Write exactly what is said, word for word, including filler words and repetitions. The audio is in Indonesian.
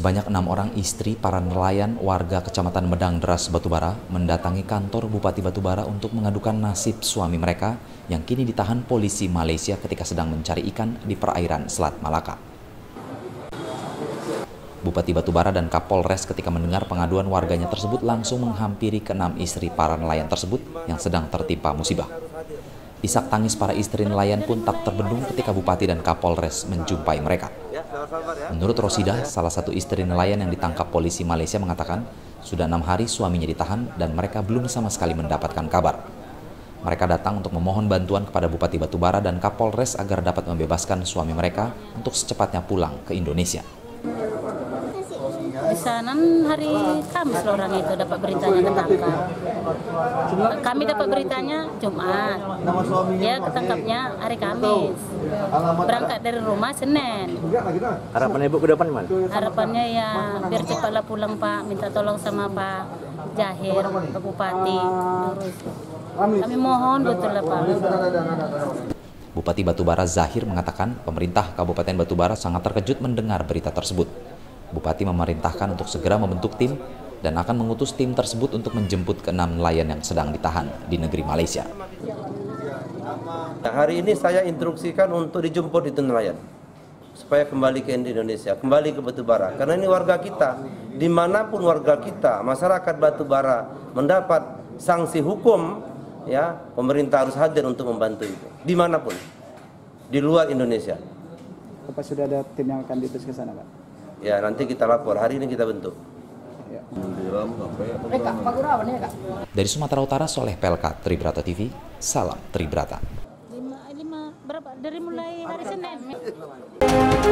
Sebanyak enam orang istri para nelayan warga Kecamatan Medang Deras Batubara mendatangi kantor Bupati Batubara untuk mengadukan nasib suami mereka yang kini ditahan polisi Malaysia ketika sedang mencari ikan di perairan Selat Malaka. Bupati Batubara dan Kapolres ketika mendengar pengaduan warganya tersebut langsung menghampiri keenam istri para nelayan tersebut yang sedang tertimpa musibah. Isak tangis para istri nelayan pun tak terbendung ketika Bupati dan Kapolres menjumpai mereka. Menurut Rosidah, salah satu istri nelayan yang ditangkap polisi Malaysia mengatakan sudah enam hari suaminya ditahan dan mereka belum sama sekali mendapatkan kabar. Mereka datang untuk memohon bantuan kepada Bupati Batubara dan Kapolres agar dapat membebaskan suami mereka untuk secepatnya pulang ke Indonesia. Di sana hari Kamis orang itu dapat beritanya ketangkap. Kami dapat beritanya Jumat. Dia ketangkapnya hari Kamis. Berangkat dari rumah Senin. Harapannya Ibu ke depan gimana? Harapannya ya biar cepatlah pulang Pak. Minta tolong sama Pak Zahir, Pak Bupati. Kami mohon betul lah Pak. Bupati Batubara Zahir mengatakan pemerintah Kabupaten Batubara sangat terkejut mendengar berita tersebut. Bupati memerintahkan untuk segera membentuk tim dan akan mengutus tim tersebut untuk menjemput keenam nelayan yang sedang ditahan di negeri Malaysia. Hari ini saya instruksikan untuk dijemput itu nelayan supaya kembali ke Indonesia, kembali ke Batubara. Karena ini warga kita, dimanapun warga kita, masyarakat Batubara mendapat sanksi hukum, ya pemerintah harus hadir untuk membantu itu, dimanapun, di luar Indonesia. Apa sudah ada tim yang akan diutus ke sana, Pak? Ya nanti kita lapor, hari ini kita bentuk. Ya. Dari Sumatera Utara, Soleh Pelka, Tribrata T V, salam Tribrata. Lima, lima, berapa? Dari mulai hari Senin.